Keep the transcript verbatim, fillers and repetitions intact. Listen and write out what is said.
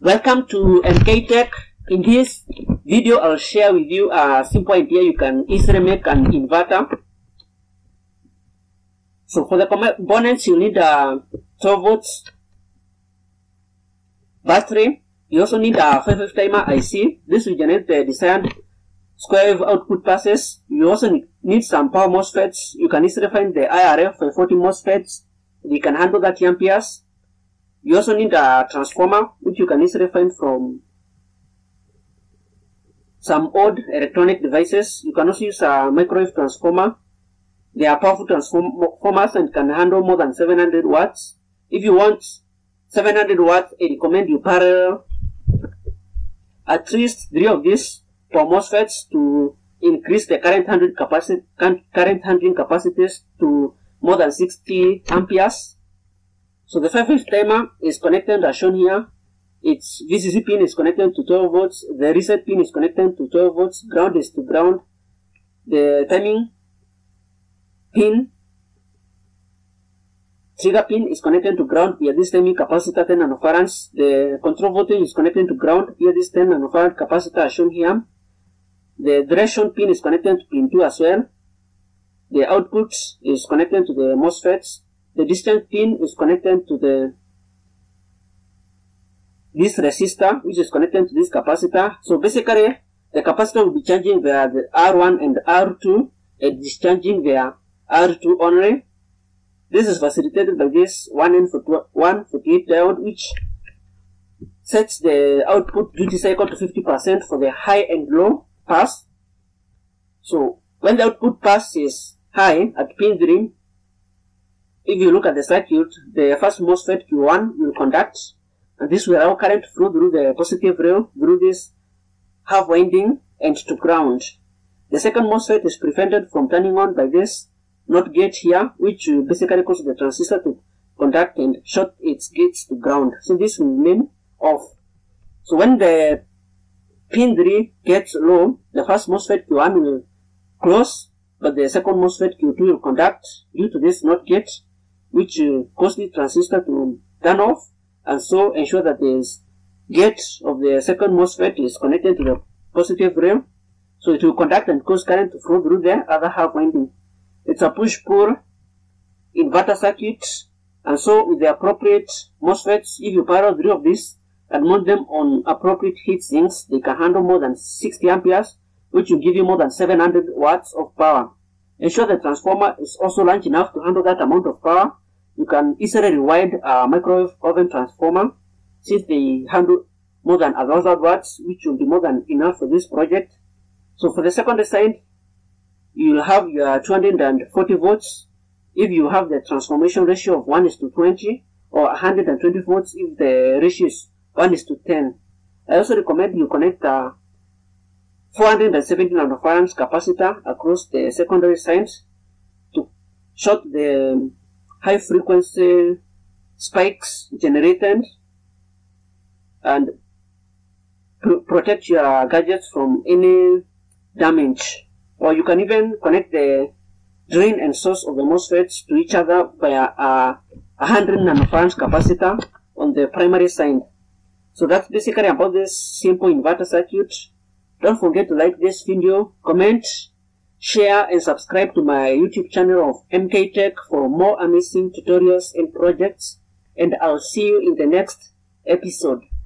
Welcome to M K Tech. In this video, I'll share with you a simple idea you can easily make an inverter. So for the components, you need a twelve volts battery. You also need a five F timer I C. This will generate the desired square wave output passes. You also need some power MOSFETs. You can easily find the I R F for forty MOSFETs. They can handle thirty amperes. You also need a transformer, which you can easily find from some old electronic devices. You can also use a microwave transformer. They are powerful transformers and can handle more than seven hundred watts. If you want seven hundred watts, I recommend you parallel at least three of these power MOSFETs to increase the current handling capacity, current handling capacities to more than sixty amperes. So the five F timer is connected as shown here. Its V C C pin is connected to twelve volts. The reset pin is connected to twelve volts. Ground is to ground. The timing pin, trigger pin is connected to ground via this timing capacitor ten nanofarads. The control voltage is connected to ground via this ten nanofarad capacitor as shown here. The direction pin is connected to pin two as well. The output is connected to the MOSFETs. The distance pin is connected to the this resistor, which is connected to this capacitor. So basically, the capacitor will be charging via the R one and R two and discharging via R two only. This is facilitated by this one N forty-eight diode, which sets the output duty cycle to fifty percent for the high and low pass. So when the output pass is high at pin three, if you look at the circuit, the first MOSFET Q one will conduct, and this will allow current flow through the positive rail through this half winding and to ground. The second MOSFET is prevented from turning on by this NOT gate here, which will basically cause the transistor to conduct and short its gates to ground. So this will remain off. So when the pin three gets low, the first MOSFET Q one will close, but the second MOSFET Q two will conduct due to this NOT gate, which will cause the transistor to turn off, and so ensure that the gate of the second MOSFET is connected to the positive rail, so it will conduct and cause current to flow through the other half winding. It's a push-pull inverter circuit, and so with the appropriate MOSFETs, if you parallel three of these and mount them on appropriate heat sinks, they can handle more than sixty amperes, which will give you more than seven hundred watts of power. Ensure the transformer is also large enough to handle that amount of power. You can easily rewind a microwave oven transformer, since they handle more than one thousand watts, which will be more than enough for this project. So for the second side, you will have your two hundred forty volts if you have the transformation ratio of one is to twenty, or one hundred twenty volts if the ratio is one is to ten. I also recommend you connect a four hundred seventy nanofarads capacitor across the secondary sides to short the high frequency spikes generated and pr protect your gadgets from any damage. Or you can even connect the drain and source of the MOSFETs to each other via a one hundred nanofarads capacitor on the primary side. So that's basically about this simple inverter circuit. Don't forget to like this video, comment, share, and subscribe to my YouTube channel of M K Tech for more amazing tutorials and projects. And I'll see you in the next episode.